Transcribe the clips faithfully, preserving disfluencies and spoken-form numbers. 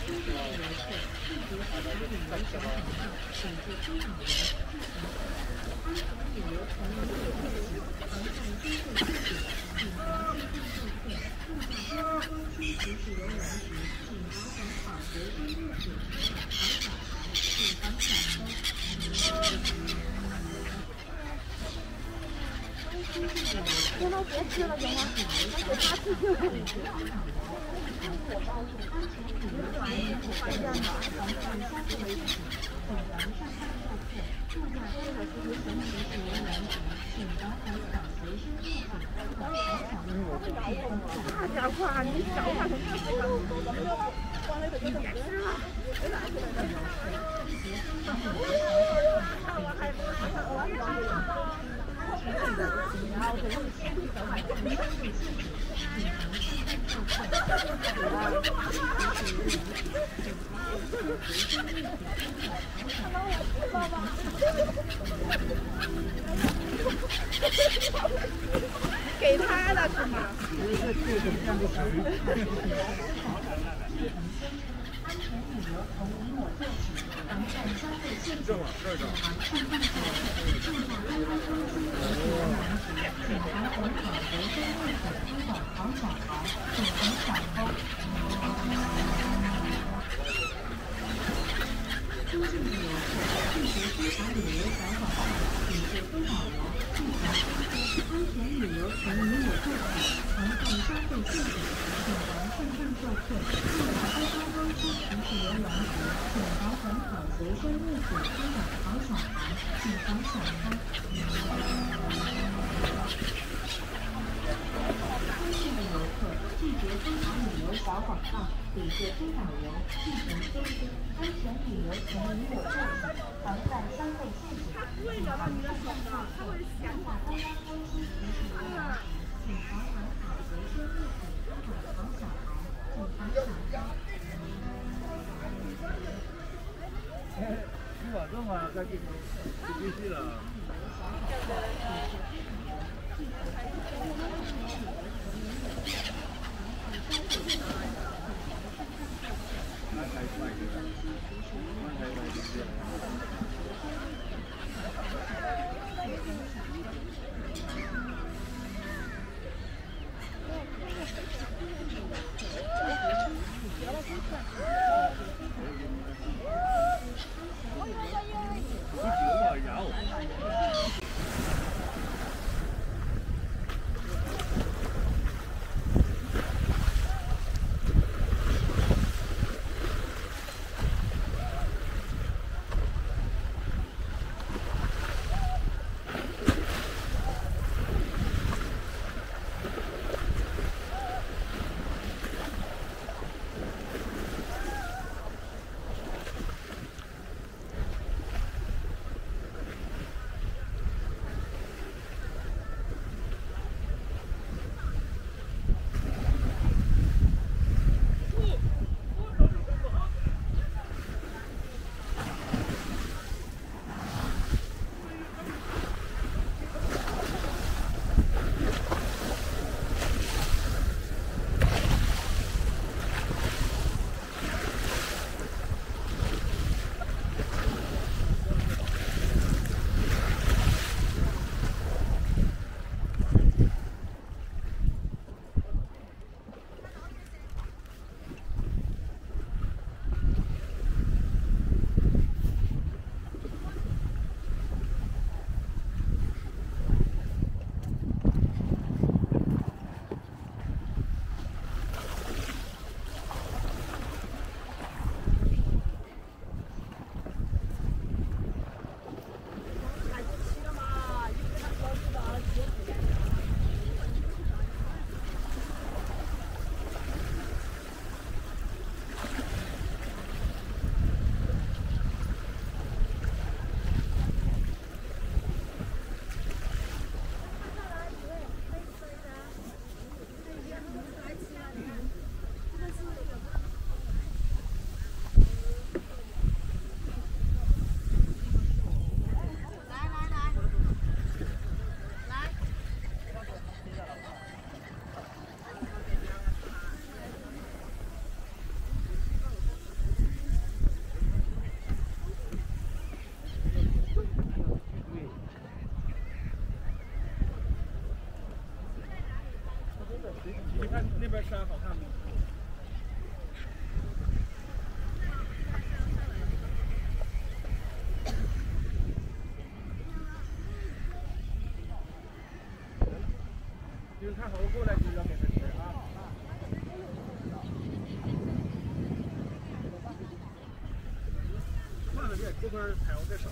现在别吃了，行吗？那给他吃就可以。大家伙，你小话怎么别吃了？我还我给他的是吗？ 这往这儿找。 旅客非导游，进行收听，安全旅游请与我坐下，防范消费陷阱。请防范消费陷阱，请把公安中心提醒人员，请防寒好随身物品，请防小孩，请防小孩。 你晚上嘛，该去去必须了。 看好了过来就要给他吃啊。慢了点，这块太阳在上。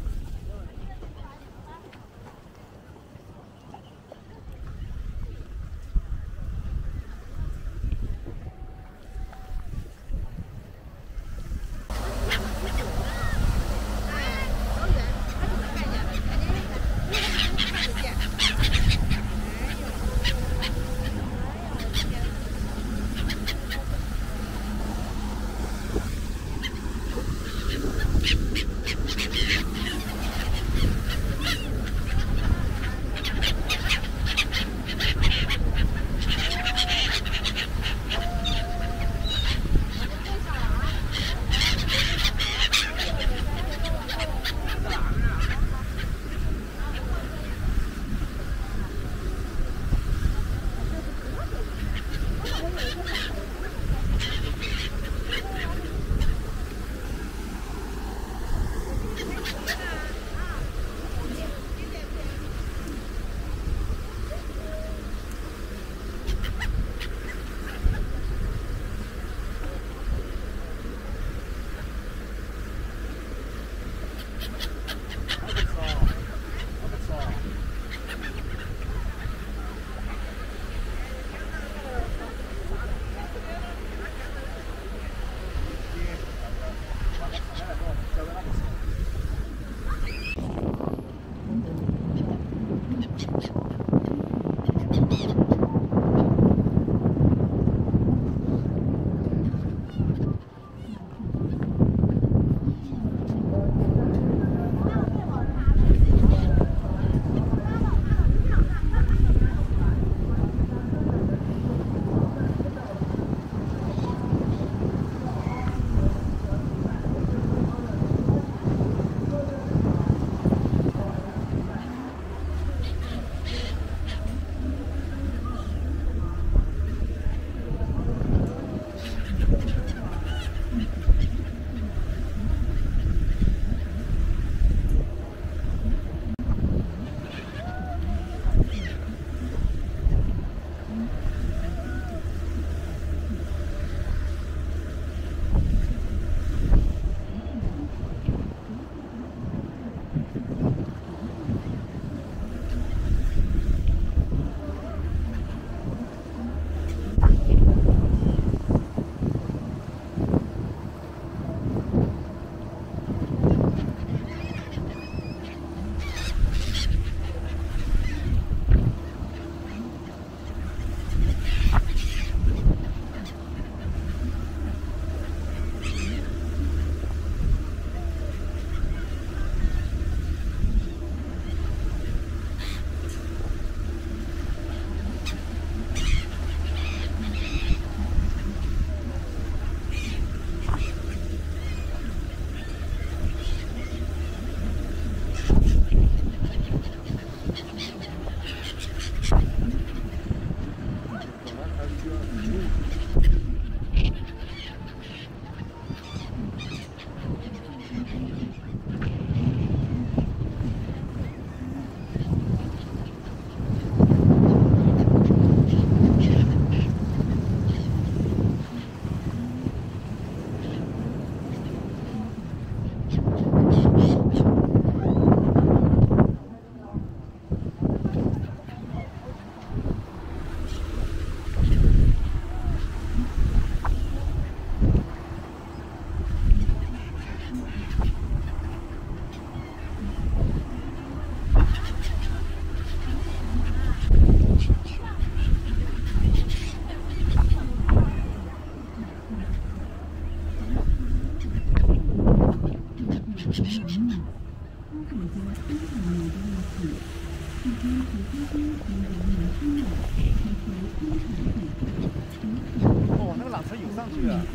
哦，那个缆车游上去了。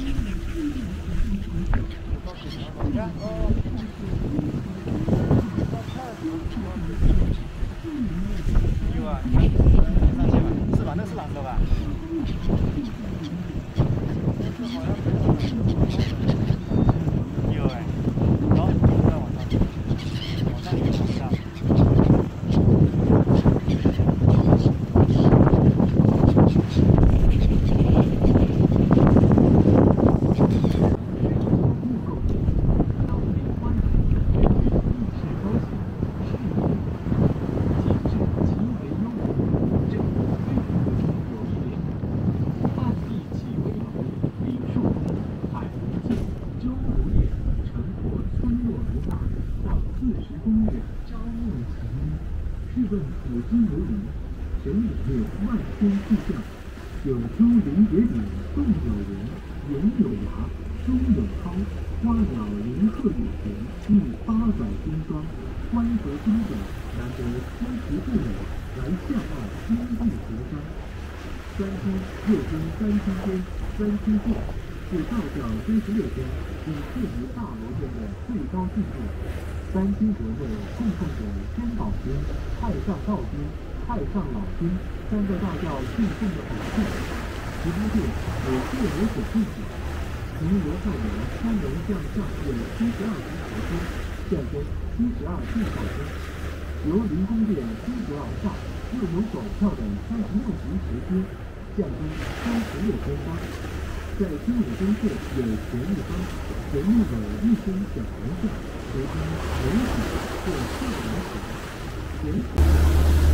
你看，哦，有啊，你看，上去吧，是吧？那是缆车吧？有哎，好，再往上，往上，往上。 四十公里朝暮晴衣，试问古今游人，谁领略万千气象？有书临别里，动有人，言有涯，书有涛，花鸟林鹤有田，第八载金装，欢和经典，难得诗词不美，来向岸金碧河山。三天又分三七天，三七座。是道教三十六天仅次于大罗天的最高境界。三清国内供奉着天宝君、太上道君、太上老君三个大教信奉的宝座。十八殿有各有所弟子，从罗汉人三人将相有七十二支朝天，象征七十二地道天。由灵宫殿追逐而上，又有陡峭的三十六级石阶，象征三十六天罡。在金武中线有玄玉方，玄玉的一身小人像，俗称玄子或少人子。玄子。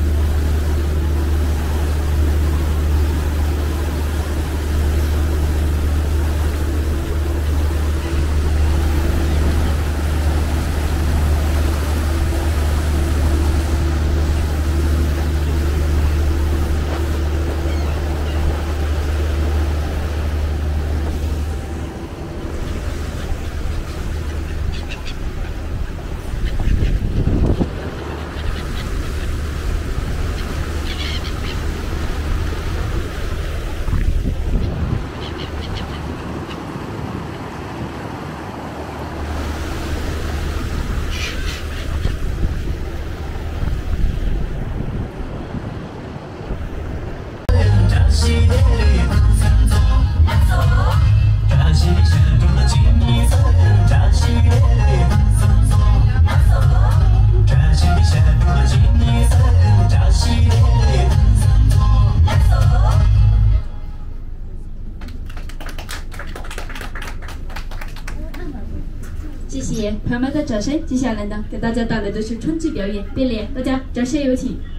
谢谢朋友们的掌声。接下来呢，给大家带来的是川剧表演变脸，大家掌声有请。